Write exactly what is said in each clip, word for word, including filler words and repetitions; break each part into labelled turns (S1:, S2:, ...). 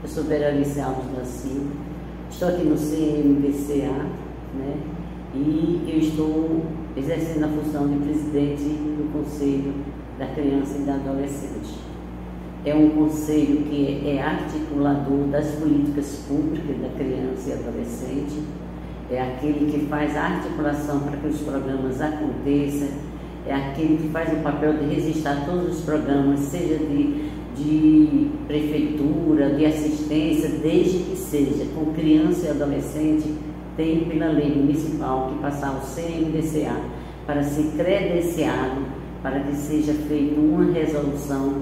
S1: Eu sou Berenice Alves da Silva, estou aqui no C M D C A, né? E eu estou exercendo a função de presidente do Conselho da Criança e da Adolescente. É um conselho que é articulador das políticas públicas da criança e adolescente, é aquele que faz a articulação para que os programas aconteçam, é aquele que faz o papel de registrar todos os programas, seja de, de prefeitura, de assistência, desde que seja com criança e adolescente, tem pela lei municipal que passar o C M D C A para ser credenciado, para que seja feita uma resolução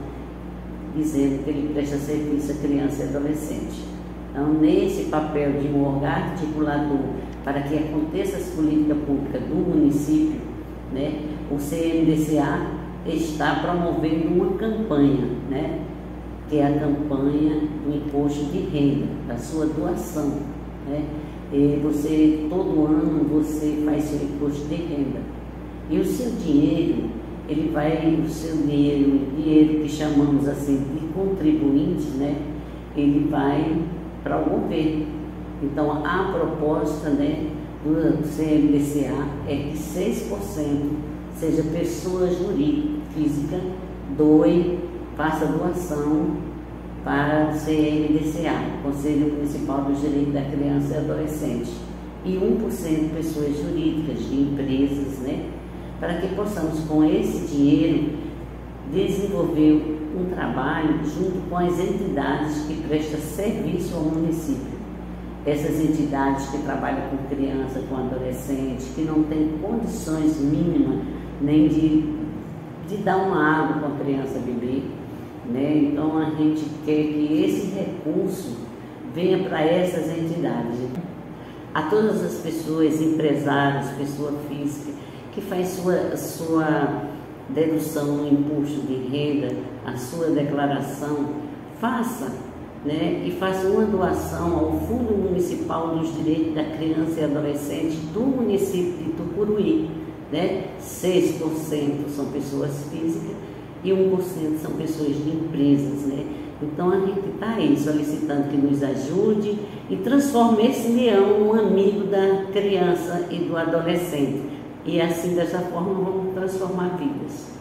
S1: dizendo que ele presta serviço a criança e adolescente. Então, nesse papel de um órgão articulador para que aconteça as políticas públicas do município, né, o C M D C A está promovendo uma campanha, né, que é a campanha do imposto de renda, da sua doação, né? E você, todo ano, você faz seu imposto de renda. E o seu dinheiro, ele vai, o seu dinheiro, o dinheiro que chamamos assim de contribuinte, né, ele vai para o governo. Então, a proposta, né, do C M D C A é que seis por cento seja pessoa jurídica, física, doe, faça doação para o C M D C A, Conselho Municipal dos Direitos da Criança e Adolescente, e um por cento pessoas jurídicas de empresas, né, para que possamos, com esse dinheiro, desenvolver um trabalho junto com as entidades que prestam serviço ao município. Essas entidades que trabalham com criança, com adolescente, que não têm condições mínimas nem de, de dar uma água para a criança beber, né? Então a gente quer que esse recurso venha para essas entidades. A todas as pessoas, empresários, pessoa física, que faz sua, sua dedução no imposto de renda, a sua declaração, faça, né, e faça uma doação ao Fundo Municipal dos Direitos da Criança e Adolescente do município de Tucuruí, né? seis por cento são pessoas físicas e um por cento são pessoas de empresas, né? Então a gente está aí solicitando que nos ajude e transforme esse leão num amigo da criança e do adolescente. E assim, dessa forma, vamos transformar vidas.